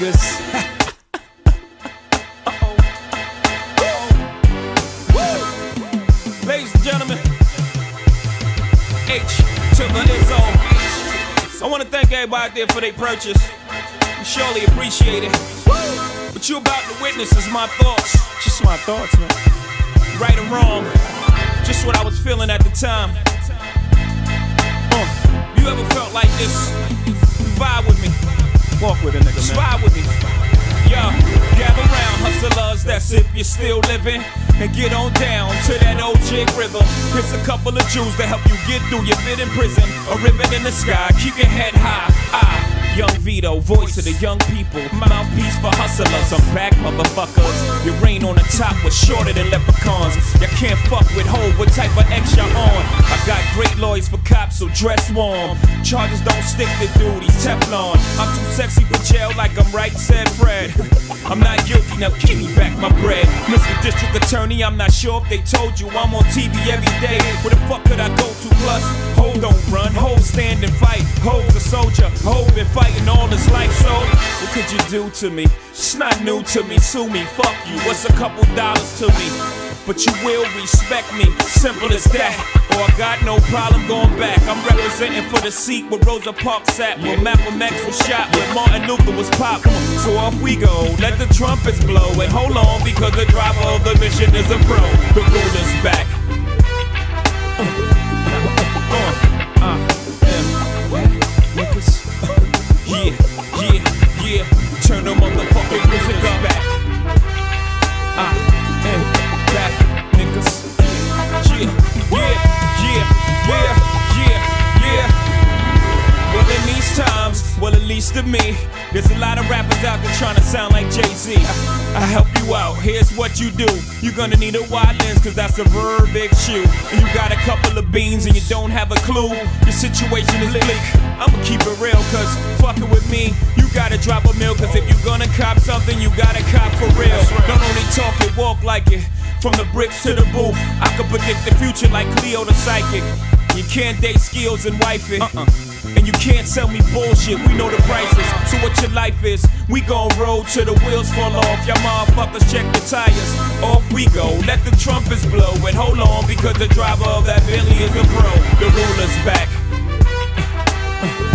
niggas. Ladies and gentlemen, H to the Izzo. I want to thank everybody out there for their purchase. You surely appreciate it. What you about to witness is my thoughts. Just my thoughts, man. Right or wrong, just what I was feeling at the time. You ever felt like this? Vibe with me. Walk with a nigga, man. Vibe with me. Yo, gather round, hustlers, that's if you're still living. And get on down to that old jig rhythm. Here's a couple of Jews to help you get through your bit in prison. A ribbon in the sky, keep your head high. Young Vito, voice of the young people, mouthpiece for hustlers. I'm back, motherfuckers. Your reign on the top was shorter than leprechauns. You can't fuck with Hov, what type of X you're on? I got great lawyers for cops, so dress warm. Charges don't stick to duties, Teflon. I'm too sexy for jail, like I'm right, said Fred. I'm not guilty, now give me back my bread. Mr. District Attorney, I'm not sure if they told you I'm on TV every day. Where the fuck could I go to? Plus, Hov don't run, Hov stand and fight. Hov's a soldier, Hov been fighting all his life, so what could you do to me? It's not new to me, sue me, fuck you. What's a couple dollars to me? But you will respect me, simple as that. Or I got no problem going back. I'm representing for the seat where Rosa Parks sat, where Malcolm X was shot, where Martin Luther was popped. So off we go, let the trumpets blow. And hold on, because the driver of the mission is a pro. The ruler's back. Yeah, turn the motherfucking music up back. Back, niggas. Yeah. Well, in these times, well, at least to me, there's a lot of rappers out there trying to sound like Jay-Z. I help you out, here's what you do. You're gonna need a wide lens, cause that's a very big shoe. And you got a couple of beans and you don't have a clue. Your situation is bleak. I'ma keep it real, cause fucking with me, you gotta drop a mill. Cause if you're gonna cop something, you gotta cop for real. Don't only talk it, walk like it. From the bricks to the booth, I can predict the future like Cleo the psychic. You can't date skills and wife it. And you can't sell me bullshit, we know the prices. So what your life is, we gon' roll till the wheels fall off. Y'all motherfuckers check the tires. Off we go, let the trumpets blow. And hold on, because the driver of that Bentley is a pro. The ruler's back.